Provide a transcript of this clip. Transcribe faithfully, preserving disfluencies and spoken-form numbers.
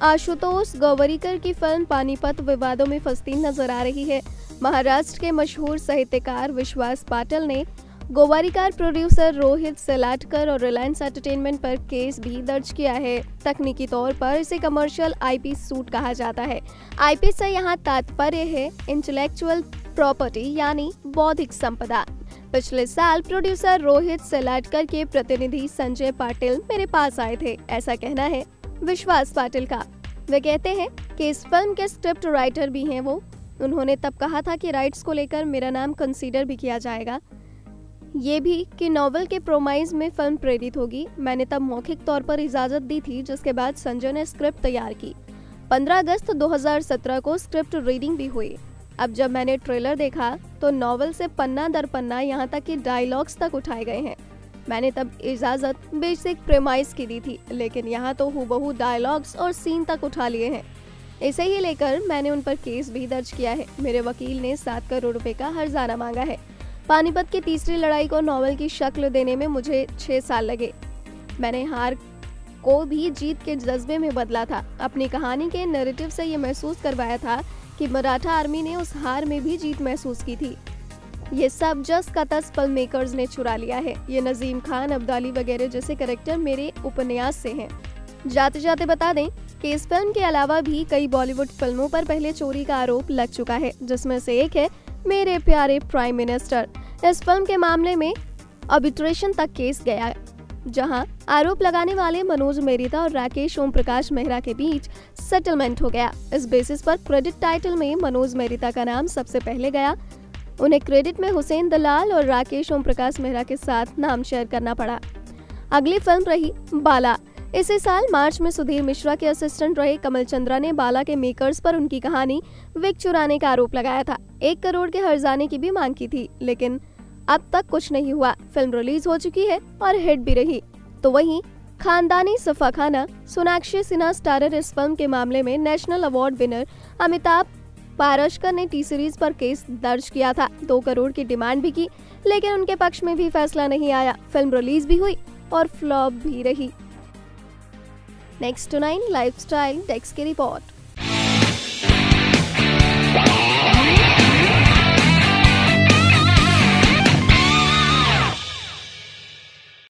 आशुतोष गोवारिकर की फिल्म पानीपत विवादों में फंसती नजर आ रही है। महाराष्ट्र के मशहूर साहित्यकार विश्वास पाटिल ने गोवारिकर, प्रोड्यूसर रोहित सेलाटकर और रिलायंस एंटरटेनमेंट पर केस भी दर्ज किया है। तकनीकी तौर पर इसे कमर्शियल आईपी सूट कहा जाता है। आईपी से यहाँ तात्पर्य है इंटेलेक्चुअल प्रॉपर्टी यानी बौद्धिक संपदा। पिछले साल प्रोड्यूसर रोहित सेलाटकर के प्रतिनिधि संजय पाटिल मेरे पास आए थे, ऐसा कहना है विश्वास पाटिल का। वे कहते हैं कि इस फिल्म के स्क्रिप्ट राइटर भी हैं वो। उन्होंने तब कहा था कि राइट्स को लेकर मेरा नाम कंसीडर भी किया जाएगा, ये भी कि नॉवेल के प्रोमाइज में फिल्म प्रेरित होगी। मैंने तब मौखिक तौर पर इजाजत दी थी, जिसके बाद संजय ने स्क्रिप्ट तैयार की। पंद्रह अगस्त दो हज़ार सत्रह को स्क्रिप्ट रीडिंग भी हुई। अब जब मैंने ट्रेलर देखा तो नॉवेल से पन्ना दर पन्ना यहाँ तक कि डायलॉग्स तक उठाए गए हैं। मैंने तब इजाजत बेसिक प्रेमाइज की दी थी, लेकिन यहाँ तो हूबहू डायलॉग्स और सीन तक उठा लिए हैं। इसे ही लेकर मैंने उन पर केस भी दर्ज किया है। मेरे वकील ने सात करोड़ रुपए का हर्जाना मांगा है। पानीपत की तीसरी लड़ाई को नॉवेल की शक्ल देने में मुझे छह साल लगे। मैंने हार को भी जीत के जज्बे में बदला था। अपनी कहानी के नैरेटिव से ये महसूस करवाया था कि मराठा आर्मी ने उस हार में भी जीत महसूस की थी। ये सब जस का तस फिल्म मेकर्स ने चुरा लिया है। ये नजीम खान, अब्दाली वगैरह जैसे कैरेक्टर मेरे उपन्यास से हैं। जाते जाते बता दें कि इस फिल्म के अलावा भी कई बॉलीवुड फिल्मों पर पहले चोरी का आरोप लग चुका है, जिसमें से एक है मेरे प्यारे प्राइम मिनिस्टर। इस फिल्म के मामले में आर्बिट्रेशन तक केस गया, जहां आरोप लगाने वाले मनोज मेहता और राकेश ओम प्रकाश मेहरा के बीच सेटलमेंट हो गया। इस बेसिस पर क्रेडिट टाइटल में मनोज मेहता का नाम सबसे पहले गया। उन्हें क्रेडिट में हुसैन दलाल और राकेश ओम प्रकाश मेहरा के साथ नाम शेयर करना पड़ा। अगली फिल्म रही बाला। इसी साल मार्च में सुधीर मिश्रा के असिस्टेंट रहे कमल चंद्रा ने बाला के मेकर्स पर उनकी कहानी विग चुराने का आरोप लगाया था। एक करोड़ के हर्जाने की भी मांग की थी, लेकिन अब तक कुछ नहीं हुआ। फिल्म रिलीज हो चुकी है और हिट भी रही। तो वहीं खानदानी सफाखाना सोनाक्षी सिन्हा स्टारर इस फिल्म के मामले में national award winner Amitabh Paraskar ने टी सीरीज पर केस दर्ज किया था। दो करोड़ की डिमांड भी की, लेकिन उनके पक्ष में भी फैसला नहीं आया। फिल्म रिलीज भी हुई और फ्लॉप भी रही। नेक्स्ट नाइन लाइफस्टाइल डेस्क की रिपोर्ट।